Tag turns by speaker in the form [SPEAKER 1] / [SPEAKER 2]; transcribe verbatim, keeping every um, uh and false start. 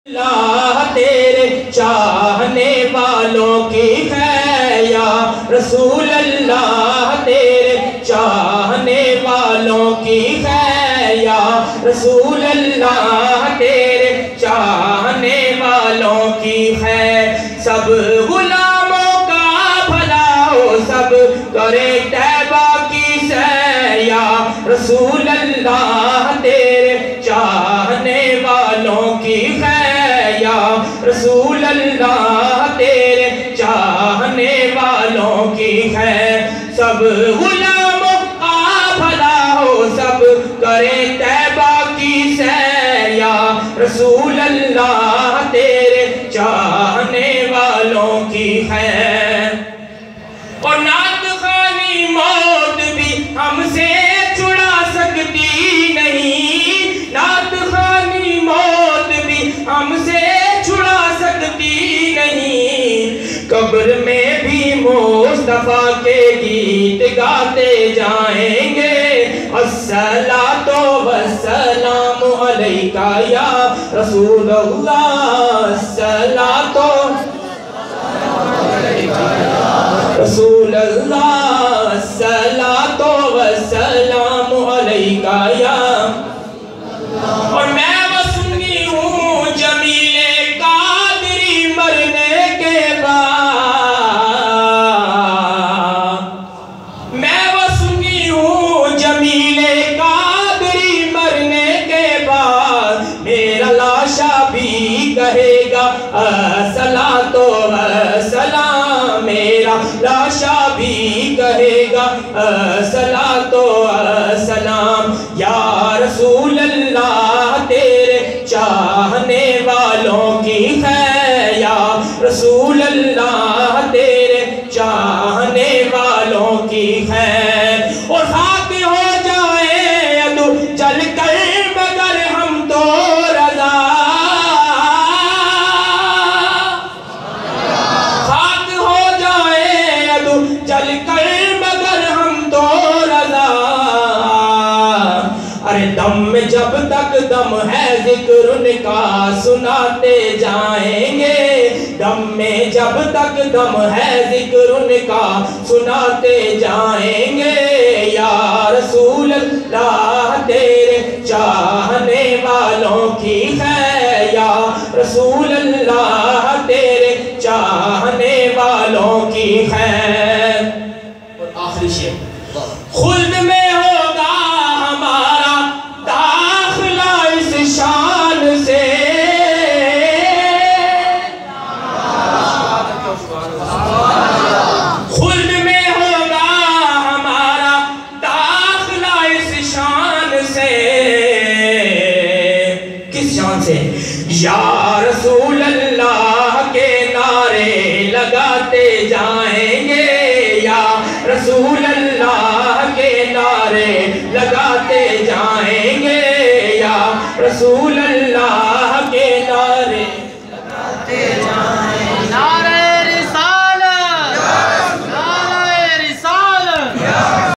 [SPEAKER 1] अल्लाह तेरे चाहने वालों की है या रसूल अल्लाह तेरे चाहने वालों की है या रसूल अल्लाह तेरे चाहने वालों की है। सब गुलामों का भला हो सब करे तैबा की सै या रसूल अल्लाह तेरे चाहने वालों की है या रसूल अल्लाह तेरे चाहने वालों की है। सब गुलामों का भला हो सब करे तैबा की सै या रसूल अल्लाह तेरे चाहने वालों की है। और नात खानी मौत भी हमसे छुड़ा सकती नहीं, नात खानी मौत भी हमसे छुड़ा सकती नहीं। कब्र में भी मुस्तफा के गीत गाते जाएंगे, अस्सलातो वस्सलामु अलैका या रसूल अल्लाह, अस्सलातो रसूल अल्लाह, अस्सलातो वस्सलामु अलैका या। और मैं वसुनी हूँ जमीले कादरी मरने के बाद, मैं वसुनी हूँ जमीले कादरी मरने के बाद। मेरा लाशा भी कहेगा अस्सलातो वस्सलाम, मेरा लाशा भी कहेगा अस्सलातो वस्सलाम या रसूल अल्लाह तेरे चाहने वालों की है या रसूल अल्लाह तेरे चाहने वालों की है। और खाक हो जाए अदु जल कर मगर हम तो रज़ा, खाक हो जाए अदु जल कर मगर हम तो रज़ा। अरे दम में जब तक दम है जिक्र उनका सुनाते जाएंगे, दम में जब तक दम है जिक्र उनका सुनाते जाएंगे या रसूल अल्लाह तेरे चाहने वालों की है या रसूल अल्लाह तेरे चाहने वालों की है। और आखिरी शेर, खुल्द में होगा हमारा दाखिला इस शान से, खुल्द में होगा हमारा दाखिला इस शान से। किस शान से? या रसूल अल्लाह के नारे लगाते जाएंगे या रसूल अल्लाह के नारे लगाते जाएंगे या रसूल अल्लाह